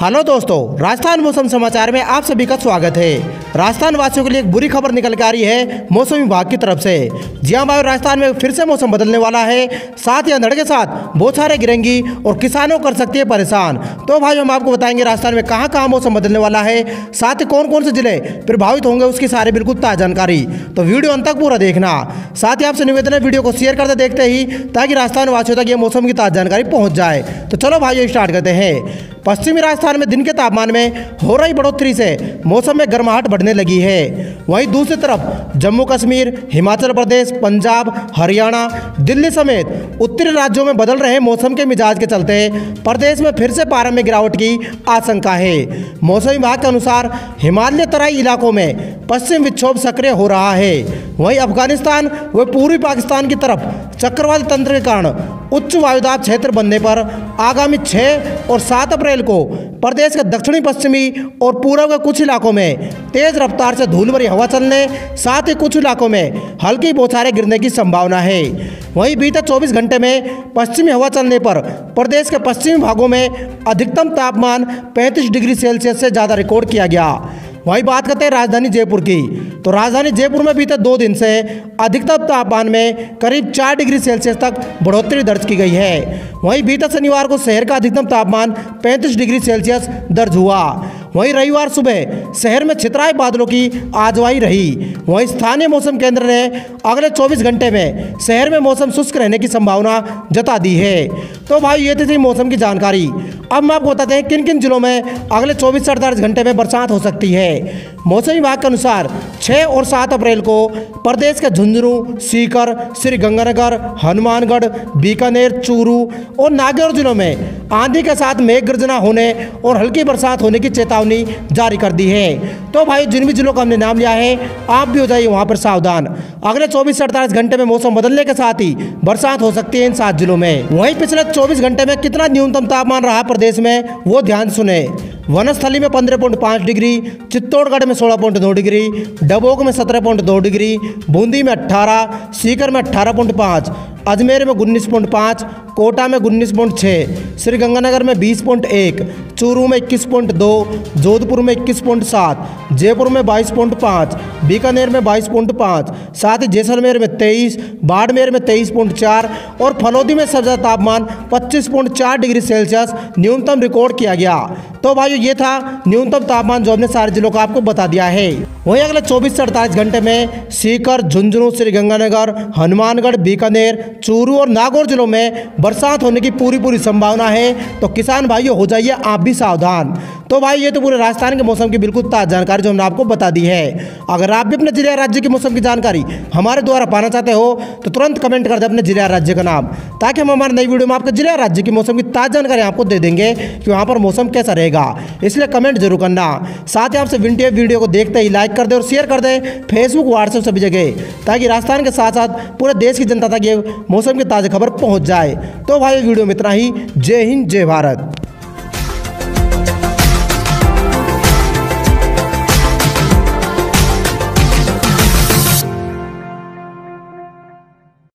Hello दोस्तों, राजस्थान मौसम समाचार में आप सभी का स्वागत है। राजस्थान वासियों के लिए एक बुरी खबर निकल के आ रही है मौसम विभाग की तरफ से। जी हाँ भाई, राजस्थान में फिर से मौसम बदलने वाला है। साथ ही अंधड़ के साथ बौछारें गिरेंगी और किसानों को कर सकती है परेशान। तो भाई हम आपको बताएंगे राजस्थान में कहाँ कहाँ मौसम बदलने वाला है, साथ ही कौन कौन से जिले प्रभावित होंगे उसकी सारी बिल्कुल ताज़ा जानकारी। तो वीडियो अंत तक पूरा देखना। साथ ही आपसे निवेदन है वीडियो को शेयर करते देखते ही, ताकि राजस्थान वासियों तक ये मौसम की ताज़ा जानकारी पहुँच जाए। तो चलो भाई स्टार्ट करते हैं। पश्चिमी राजस्थान में दिन के तापमान में हो रही बढ़ोतरी से मौसम में गर्माहट बढ़ने लगी है। वहीं दूसरी तरफ जम्मू कश्मीर, हिमाचल प्रदेश, पंजाब, हरियाणा, दिल्ली समेत उत्तरी राज्यों में बदल रहे मौसम के मिजाज के चलते प्रदेश में फिर से पारा में गिरावट की आशंका है। मौसम विभाग के अनुसार हिमालय तराई इलाकों में पश्चिम विक्षोभ सक्रिय हो रहा है। वहीं अफगानिस्तान व पूर्वी पाकिस्तान की तरफ चक्रवाती तंत्र के कारण उच्च वायुदाब क्षेत्र बनने पर आगामी 6 और 7 अप्रैल को प्रदेश के दक्षिणी पश्चिमी और पूर्व के कुछ इलाकों में तेज रफ्तार से धूल भरी हवा चलने, साथ ही कुछ इलाकों में हल्की बौछारें गिरने की संभावना है। वहीं बीते 24 घंटे में पश्चिमी हवा चलने पर प्रदेश के पश्चिमी भागों में अधिकतम तापमान 35 डिग्री सेल्सियस से ज़्यादा रिकॉर्ड किया गया। वहीं बात करते हैं राजधानी जयपुर की। तो राजधानी जयपुर में बीते 2 दिन से अधिकतम तापमान में करीब 4 डिग्री सेल्सियस तक बढ़ोतरी दर्ज की गई है। वहीं बीते शनिवार को शहर का अधिकतम तापमान 35 डिग्री सेल्सियस दर्ज हुआ। वहीं रविवार सुबह शहर में छितराए बादलों की आजवाई रही। वहीं स्थानीय मौसम केंद्र ने अगले 24 घंटे में शहर में मौसम शुष्क रहने की संभावना जता दी है। तो भाई ये थी मौसम की जानकारी। अब मैं आपको बताते हैं किन किन जिलों में अगले 24 से 48 घंटे में बरसात हो सकती है। मौसम विभाग के अनुसार 6 और 7 अप्रैल को प्रदेश के झुंझुनू, सीकर, श्रीगंगानगर, हनुमानगढ़, बीकानेर, चूरू और नागौर जिलों में आंधी के साथ मेघ गर्जना होने और हल्की बरसात होने की चेतावनी जारी कर दी है। तो भाई जिन भी जिलों का हमने नाम लिया है, आप भी हो जाइए वहां पर सावधान। अगले 24 से 48 घंटे में मौसम बदलने के साथ ही बरसात हो सकती है इन 7 जिलों में। वहीं पिछले 24 घंटे में कितना न्यूनतम तापमान रहा प्रदेश में, वो ध्यान सुने। वनस्थली में 15.5 डिग्री, चित्तौड़गढ़ में 16.9 डिग्री, डबोक में 17.2 डिग्री, बूंदी में 18, सीकर में 18.5, अजमेर में 19.5, कोटा में 19.6, श्रीगंगानगर में 20.1, चूरू में 21.2, जोधपुर में 21.7, जयपुर में 22.5, बीकानेर में 22.5, साथ ही जैसलमेर में 23, बाड़मेर में 23.4 और फलौदी में सबसे ज़्यादा तापमान 25.4 डिग्री सेल्सियस न्यूनतम रिकॉर्ड किया गया। तो भाई ये था न्यूनतम तापमान जो हमने सारे जिलों का आपको बता दिया है। वहीं अगले 24 से 48 घंटे में सीकर, झुंझुनू, श्रीगंगानगर, हनुमानगढ़, बीकानेर, चूरू और नागौर जिलों में बरसात होने की पूरी संभावना है। तो किसान भाइयों हो जाइए आप भी सावधान। तो भाई ये तो पूरे राजस्थान के मौसम की बिल्कुल ताज़ा जानकारी जो हमने आपको बता दी है। अगर आप भी अपने जिले या राज्य के मौसम की जानकारी हमारे द्वारा पाना चाहते हो तो तुरंत कमेंट कर दें अपने जिले या राज्य का नाम, ताकि हम हमारे नई वीडियो में आपके जिले या राज्य की मौसम की ताज़ा जानकारी आपको दे देंगे कि वहाँ पर मौसम कैसा रहेगा। इसलिए कमेंट जरूर करना। साथ ही आपसे विनती है वीडियो को देखते ही लाइक कर दें और शेयर कर दें फेसबुक, व्हाट्सएप सभी जगह, ताकि राजस्थान के साथ साथ पूरे देश की जनता तक ये मौसम की ताज़ा खबर पहुँच जाए। तो भाई वीडियो में इतना ही। जय हिंद, जय भारत।